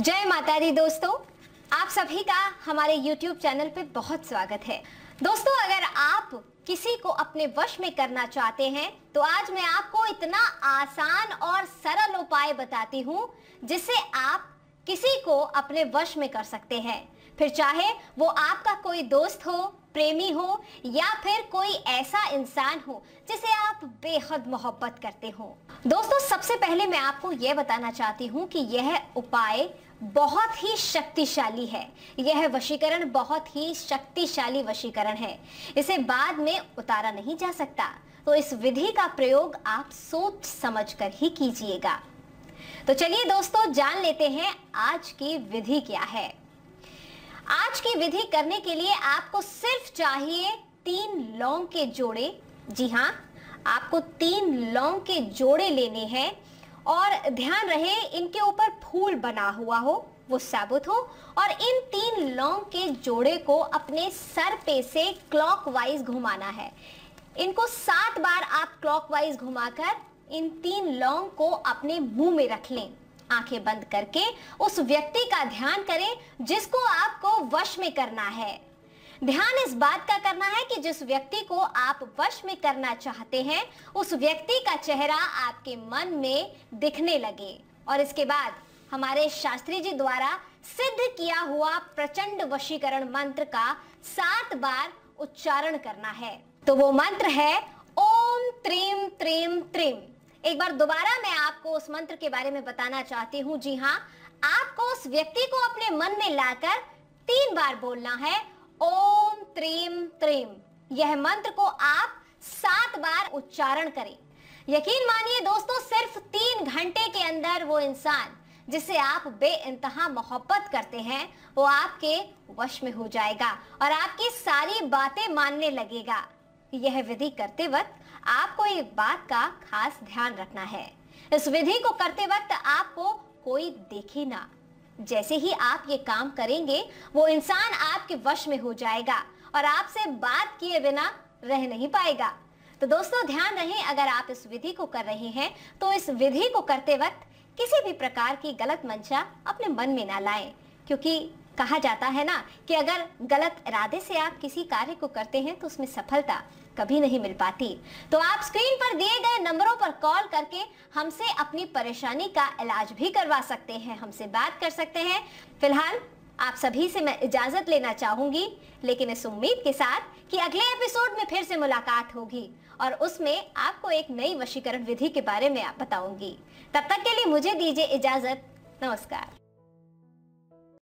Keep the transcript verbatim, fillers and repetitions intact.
जय माता दी दोस्तों, आप सभी का हमारे YouTube चैनल पे बहुत स्वागत है। दोस्तों, अगर आप किसी को अपने वश में करना चाहते हैं तो आज मैं आपको इतना आसान और सरल उपाय बताती हूँ जिससे आप किसी को अपने वश में कर सकते हैं। फिर चाहे वो आपका कोई दोस्त हो, प्रेमी हो या फिर कोई ऐसा इंसान हो जिसे आप बेहद मोहब्बत करते हो। दोस्तों, सबसे पहले मैं आपको यह बताना चाहती हूँ कि यह उपाय बहुत ही शक्तिशाली है। यह वशीकरण बहुत ही शक्तिशाली वशीकरण है। इसे बाद में उतारा नहीं जा सकता, तो इस विधि का प्रयोग आप सोच समझकर ही कीजिएगा। तो चलिए दोस्तों, जान लेते हैं आज की विधि क्या है। आज की विधि करने के लिए आपको सिर्फ चाहिए तीन लौंग के जोड़े। जी हाँ, आपको तीन लौंग के जोड़े लेने हैं और ध्यान रहे इनके ऊपर फूल बना हुआ हो, वो साबुत हो। और इन तीन लौंग के जोड़े को अपने सर पे से क्लॉकवाइज घुमाना है। इनको सात बार आप क्लॉकवाइज घुमाकर इन तीन लौंग को अपने मुंह में रख लें। आंखें बंद करके उस व्यक्ति का ध्यान करें जिसको आपको वश में करना है। ध्यान इस बात का करना है कि जिस व्यक्ति को आप वश में करना चाहते हैं उस व्यक्ति का चेहरा आपके मन में दिखने लगे। और इसके बाद हमारे शास्त्री जी द्वारा सिद्ध किया हुआ प्रचंड वशीकरण मंत्र का सात बार उच्चारण करना है। तो वो मंत्र है ओम त्रीम त्रीम त्रीम। एक बार दोबारा मैं आपको उस मंत्र के बारे में बताना चाहती हूँ। जी हाँ, आपको उस व्यक्ति को अपने मन में लाकर तीन बार बोलना है ओम त्रीम त्रीम। यह मंत्र को आप सात बार उच्चारण करें। यकीन मानिए दोस्तों, सिर्फ तीन घंटे के अंदर वो इंसान जिसे आप बेइंतहा मोहब्बत करते हैं वो आपके वश में हो जाएगा और आपकी सारी बातें मानने लगेगा। यह विधि करते वक्त आपको एक बात का खास ध्यान रखना है। इस विधि को करते वक्त आपको कोई देखे ना। जैसे ही आप ये काम करेंगे वो इंसान आपके वश में हो जाएगा और आपसे बात किए बिना रह नहीं पाएगा। तो दोस्तों, ध्यान रहे, अगर आप इस विधि को कर रहे हैं तो इस विधि को करते वक्त किसी भी प्रकार की गलत मंशा अपने मन में ना लाएं, क्योंकि कहा जाता है ना कि अगर गलत इरादे से आप किसी कार्य को करते हैं तो उसमें सफलता कभी नहीं मिल पाती। तो आप स्क्रीन पर दिए गए नंबरों पर कॉल करके हमसे अपनी परेशानी का इलाज भी करवा सकते हैं, हमसे बात कर सकते हैं। फिलहाल आप सभी से मैं इजाजत लेना चाहूंगी, लेकिन इस उम्मीद के साथ कि अगले एपिसोड में फिर से मुलाकात होगी और उसमें आपको एक नई वशीकरण विधि के बारे में बताऊंगी। तब तक के लिए मुझे दीजिए इजाजत। नमस्कार।